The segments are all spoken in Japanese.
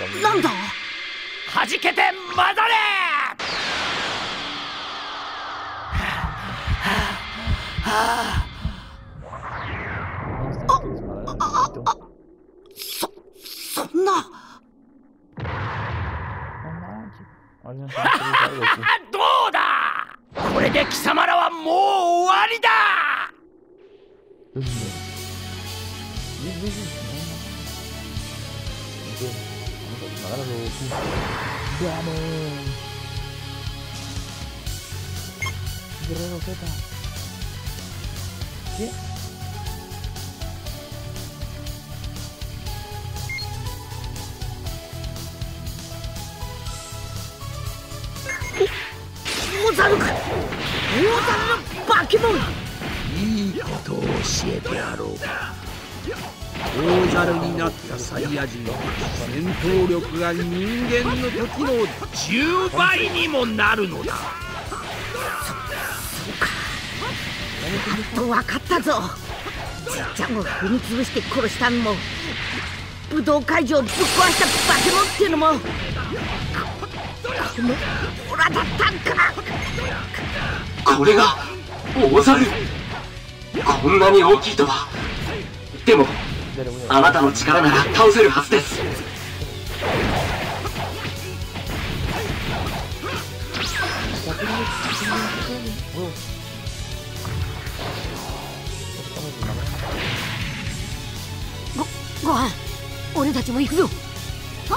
なんだ。 弾けて混ざれ。 そんな。 どうだ。これで貴様らはもう終わりだ。 モザルク、モザルの化け物。 いいことを教えてやろう。大猿になったサイヤ人は戦闘力が人間の時の10倍にもなるのだ。 そうか、やっと分かったぞ。じっちゃんを踏み潰して殺したのも、武道会場をぶっ壊した化け物っていうのも、このオラだったんか。 これが大猿。こんなに大きいとは。でもあなたの力なら倒せるはずです。 ご飯、俺たちも行くぞ。はい。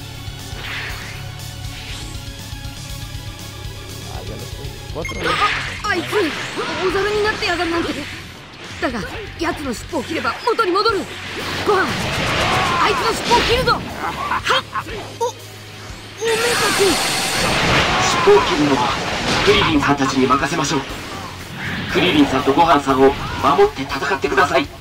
あいつ大猿になってやがるなんて。だが奴の尻尾を切れば元に戻る。ご飯、あいつの尻尾を切るぞ。はい。おめえたち。 尻尾を切るのはクリリンさんたちに任せましょう。クリリンさんとごはんさんを守って戦ってください。